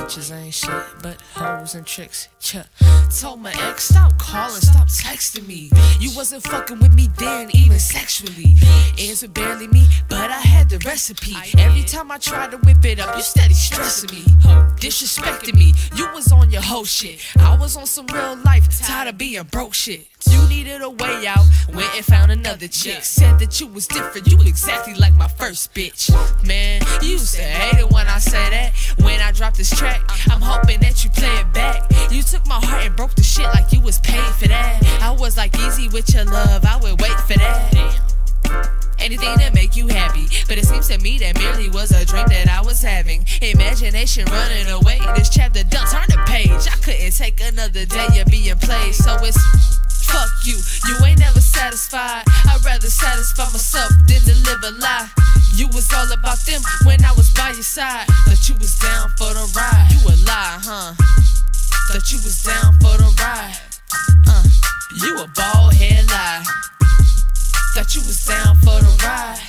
bitches ain't shit but hoes and tricks. Told my ex, stop calling, stop texting me. You wasn't fucking with me then, even sexually. Ends were barely me, but I had the recipe. Every time I tried to whip it up, you steady stressing me, disrespecting me. You was on your whole shit, I was on some real life, tired of being broke shit. You needed a way out, went and found another chick. Said that you was different, you exactly like my first bitch. Man, you used to hate it when I say that. When I drop this track, I'm hoping that you play it back. You took my heart and broke the shit like you was paid for that. I was like easy with your love, I would wait for that. Anything that make you happy, but it seems to me that merely was a dream that I was having. Imagination running away, this chapter done, turn the page. I couldn't take another day of being played, so it's fuck you, you ain't never satisfied. I'd rather satisfy myself than to live a lie. You was all about them when I was by your side. Thought you was down for the ride. You a lie, huh? Thought you was down for the ride. You a bald head lie. Thought you was down for the ride.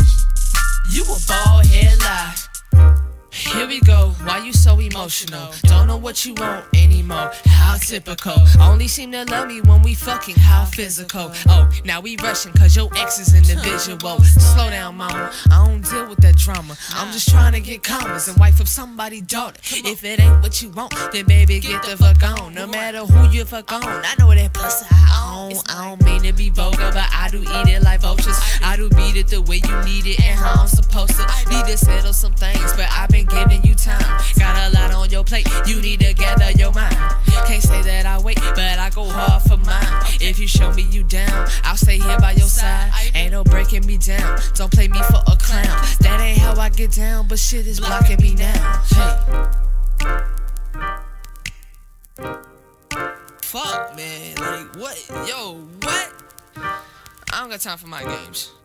You a bald head lie. Here we go, why you so emotional? Don't know what you want anymore, how typical. Only seem to love me when we fucking, how physical. Oh, now we rushing cause your ex is in the visual. Slow down mama, I don't deal with that drama. I'm just trying to get commas and wife up somebody's daughter. If it ain't what you want, then baby get the fuck on. No matter who you fuck on, I know that pussy I don't mean to be vulgar, but I do eat it like vultures. I do beat it the way you need it and how I'm supposed to. Need to settle some things, but I've been giving you time. Got a lot on your plate, you need to gather your mind. Can't say that I wait, but I go hard for mine. If you show me you down, I'll stay here by your side. Ain't no breaking me down, don't play me for a clown. That ain't how I get down, but shit is blocking me now. Hey. Fuck, man, like what? Yo, what? I don't got time for my games.